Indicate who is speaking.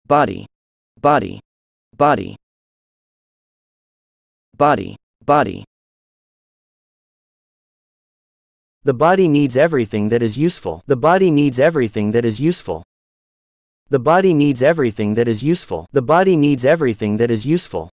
Speaker 1: body, body, body, body, body.
Speaker 2: The body needs everything that is useful. The body needs everything that is useful. The body needs everything that is useful. The body needs everything that is useful.